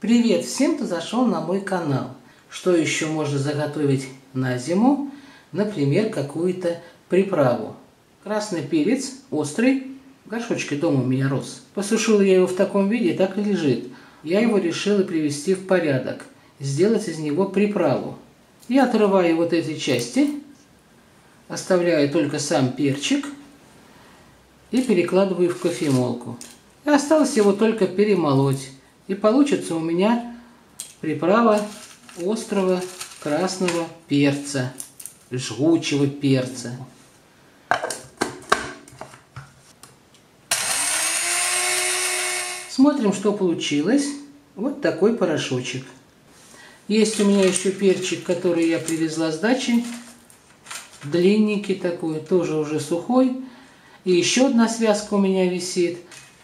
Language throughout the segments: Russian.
Привет всем, кто зашел на мой канал. Что еще можно заготовить на зиму? Например, какую-то приправу. Красный перец, острый, в горшочке дома у меня рос. Посушил я его в таком виде, так и лежит. Я его решила привести в порядок, сделать из него приправу. Я отрываю вот эти части, оставляю только сам перчик и перекладываю в кофемолку. И осталось его только перемолоть. И получится у меня приправа острого красного перца, жгучего перца. Смотрим, что получилось. Вот такой порошочек. Есть у меня еще перчик, который я привезла с дачи. Длинненький такой, тоже уже сухой. И еще одна связка у меня висит.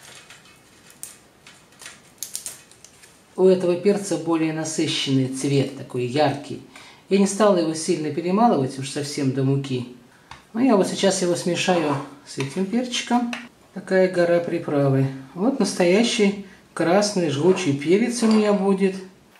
У этого перца более насыщенный цвет, такой яркий. Я не стала его сильно перемалывать, уж совсем до муки. Но я вот сейчас его смешаю с этим перчиком. Такая гора приправы. Вот настоящий красный жгучий перец у меня будет.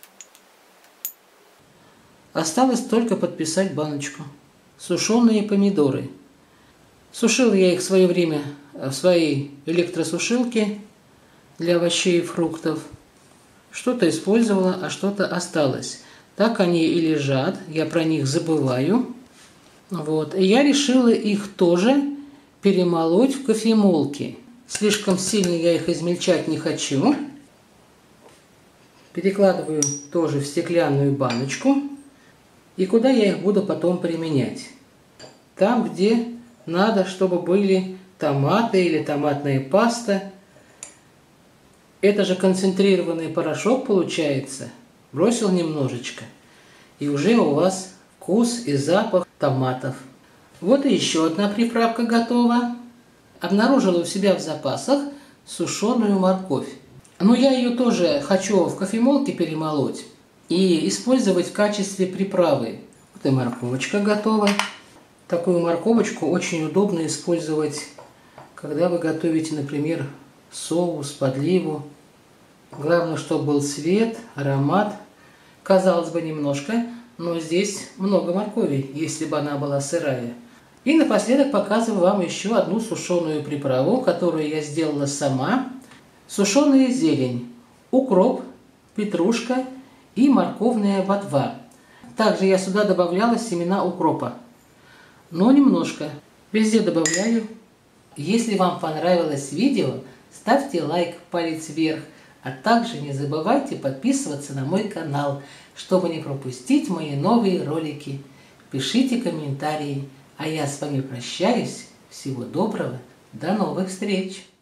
Осталось только подписать баночку. Сушеные помидоры. Сушила я их в свое время в своей электросушилке для овощей и фруктов. Что-то использовала, а что-то осталось. Так они и лежат, я про них забываю. Вот. И я решила их тоже перемолоть в кофемолке. Слишком сильно я их измельчать не хочу. Перекладываю тоже в стеклянную баночку. И куда я их буду потом применять? Там, где надо, чтобы были томаты или томатная паста. Это же концентрированный порошок получается. Бросил немножечко. И уже у вас вкус и запах томатов. Вот и еще одна приправка готова. Обнаружила у себя в запасах сушеную морковь. Но я ее тоже хочу в кофемолке перемолоть и использовать в качестве приправы. Вот и морковочка готова. Такую морковочку очень удобно использовать, когда вы готовите, например, соус, подливу. Главное, чтобы был цвет, аромат. Казалось бы, немножко, но здесь много моркови, если бы она была сырая. И напоследок показываю вам еще одну сушеную приправу, которую я сделала сама. Сушеная зелень, укроп, петрушка и морковная ботва. Также я сюда добавляла семена укропа, но немножко. Везде добавляю. Если вам понравилось видео, ставьте лайк, палец вверх, а также не забывайте подписываться на мой канал, чтобы не пропустить мои новые ролики. Пишите комментарии, а я с вами прощаюсь. Всего доброго, до новых встреч!